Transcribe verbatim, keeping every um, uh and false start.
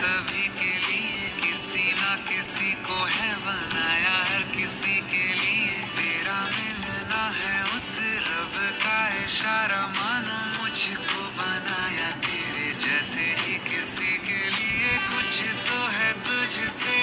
सभी के लिए किसी ना किसी को है बनाया, हर किसी के लिए तेरा मिलना है उस रब का इशारा, मानो मुझको बनाया तेरे जैसे ही किसी के लिए कुछ तो है तुझसे